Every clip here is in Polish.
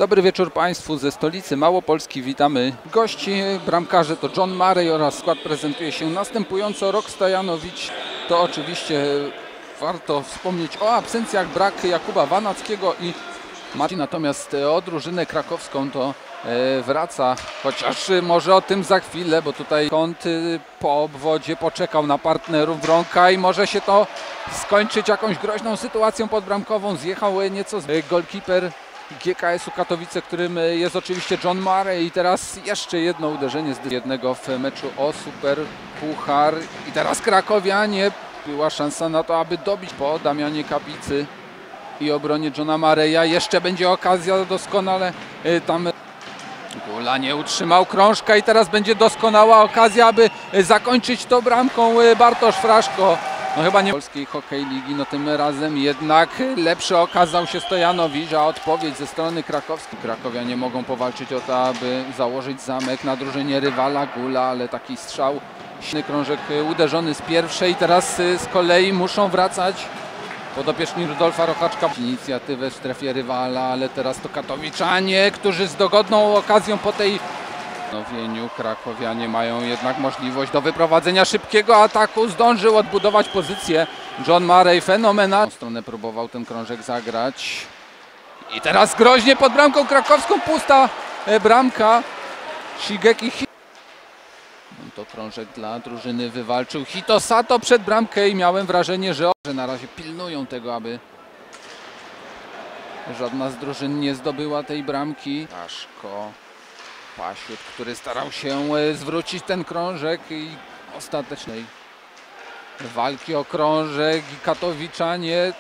Dobry wieczór Państwu ze stolicy Małopolski. Witamy gości. Bramkarze to John Murray oraz skład prezentuje się następująco. Rok Stojanowicz, to oczywiście warto wspomnieć o absencjach, brak Jakuba Wanackiego i Marcin. Natomiast o drużynę krakowską to wraca, chociaż może o tym za chwilę, bo tutaj kąt po obwodzie poczekał na partnerów Wronka i może się to skończyć jakąś groźną sytuacją podbramkową. Zjechał nieco golkiper GKS-u Katowice, którym jest oczywiście John Murray, i teraz jeszcze jedno uderzenie z jednego w meczu o Super Puchar i teraz krakowianie. Była szansa na to, aby dobić po Damianie Kapicy i obronie Johna Murraya. Jeszcze będzie okazja doskonale tam. Gula nie utrzymał krążka i teraz będzie doskonała okazja, aby zakończyć to bramką. Bartosz Fraszko. No chyba nie polskiej hokej ligi, no tym razem jednak lepszy okazał się Stojanowicz, a odpowiedź ze strony krakowskiej. Krakowianie mogą powalczyć o to, aby założyć zamek na drużynie rywala. Gula, ale taki strzał, silny krążek uderzony z pierwszej. Teraz z kolei muszą wracać podopieczni Rudolfa Rochaczka. Inicjatywę w strefie rywala, ale teraz to katowiczanie, którzy z dogodną okazją po tej krakowianie mają jednak możliwość do wyprowadzenia szybkiego ataku. Zdążył odbudować pozycję John Murray, fenomenalnie. W stronę próbował ten krążek zagrać. I teraz groźnie pod bramką krakowską, pusta bramka. Shigeki. To krążek dla drużyny wywalczył Hito Sato przed bramkę i miałem wrażenie, że na razie pilnują tego, aby żadna z drużyn nie zdobyła tej bramki. Paszko, Pasiut, który starał się zwrócić ten krążek i ostatecznej walki o krążek i katowiczanie.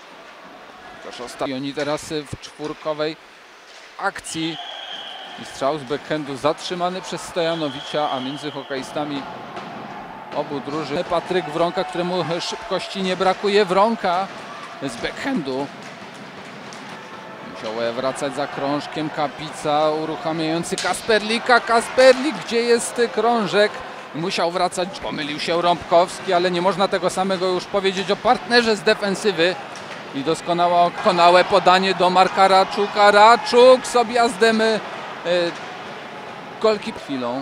Oni teraz w czwórkowej akcji. I strzał z backhandu zatrzymany przez Stojanowicza, a między hokeistami obu drużyn Patryk Wronka, któremu szybkości nie brakuje. Wronka z backhandu. Musiał wracać za krążkiem. Kapica uruchamiający Kasperlika. Kasperlik, gdzie jest krążek? Musiał wracać. Pomylił się Rąbkowski, ale nie można tego samego już powiedzieć o partnerze z defensywy. I doskonałe podanie do Marka Raczuka. Raczuk z objazdem golki chwilą.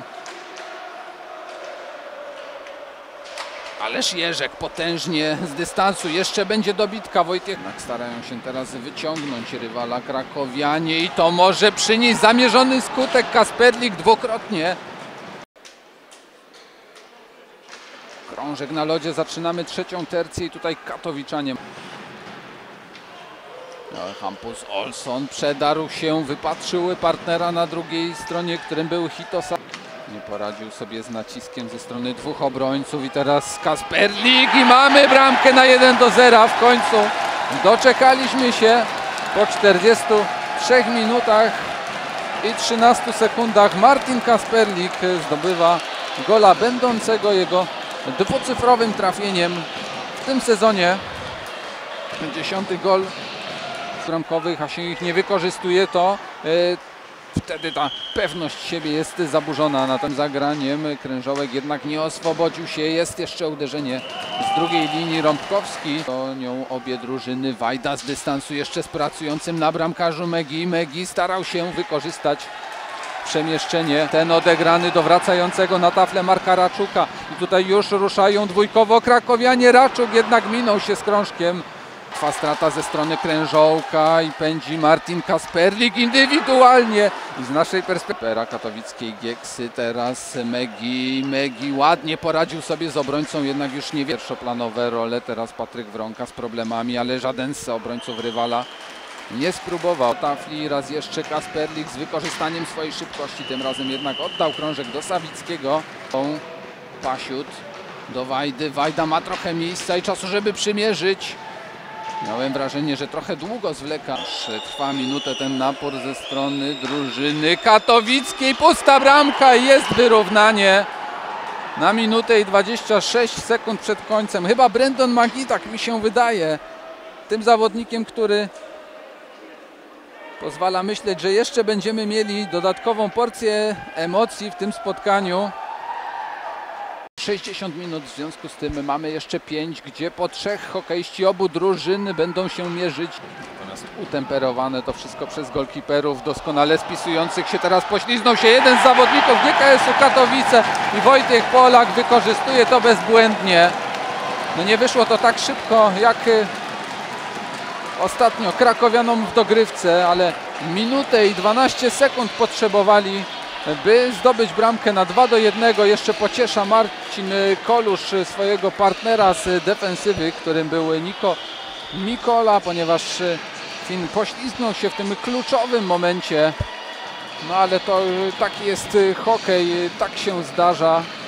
Ależ Jerzek potężnie z dystansu. Jeszcze będzie dobitka. Wojtek. Starają się teraz wyciągnąć rywala krakowianie i to może przynieść zamierzony skutek. Kasperlik dwukrotnie. Krążek na lodzie. Zaczynamy trzecią tercję i tutaj katowiczanie. Hampus Olsson przedarł się, wypatrzył partnera na drugiej stronie, którym był Hito Sato. Nie poradził sobie z naciskiem ze strony dwóch obrońców i teraz Kasperlik i mamy bramkę na 1-0 w końcu. Doczekaliśmy się po 43 minutach i 13 sekundach. Martin Kasperlik zdobywa gola będącego jego dwucyfrowym trafieniem w tym sezonie. 10. gol bramkowych, a się ich nie wykorzystuje, to wtedy ta pewność siebie jest zaburzona. Na tym zagraniem Krężołek jednak nie oswobodził się. Jest jeszcze uderzenie z drugiej linii. Rąbkowski, to nią obie drużyny. Wajda z dystansu jeszcze z pracującym na bramkarzu Megi. Megi starał się wykorzystać przemieszczenie ten odegrany do wracającego na taflę Marka Raczuka. I tutaj już ruszają dwójkowo krakowianie. Raczuk jednak minął się z krążkiem. Trwa strata ze strony Krężołka i pędzi Martin Kasperlik indywidualnie. I z naszej perspektywy katowickiej Gieksy teraz Megi ładnie poradził sobie z obrońcą, jednak już nie pierwszoplanowe role. Teraz Patryk Wronka z problemami, ale żaden z obrońców rywala nie spróbował. Tafli raz jeszcze Kasperlik z wykorzystaniem swojej szybkości, tym razem jednak oddał krążek do Sawickiego. Pasiut do Wajdy. Wajda ma trochę miejsca i czasu, żeby przymierzyć. Miałem wrażenie, że trochę długo zwleka. Trwa minutę ten napór ze strony drużyny katowickiej. Pusta bramka i jest wyrównanie na minutę i 26 sekund przed końcem. Chyba Brandon Magi, tak mi się wydaje, tym zawodnikiem, który pozwala myśleć, że jeszcze będziemy mieli dodatkową porcję emocji w tym spotkaniu. 60 minut, w związku z tym mamy jeszcze 5, gdzie po 3 hokeiści obu drużyn będą się mierzyć. Natomiast utemperowane to wszystko przez golkiperów doskonale spisujących się. Teraz pośliznął się jeden z zawodników GKS-u Katowice i Wojciech Polak wykorzystuje to bezbłędnie. No nie wyszło to tak szybko jak ostatnio krakowianom w dogrywce, ale minutę i 12 sekund potrzebowali, by zdobyć bramkę na 2-1. Jeszcze pociesza Marcin Kolusz swojego partnera z defensywy, którym był Niko Mikola, ponieważ Fin poślizgnął się w tym kluczowym momencie. No ale to taki jest hokej, tak się zdarza.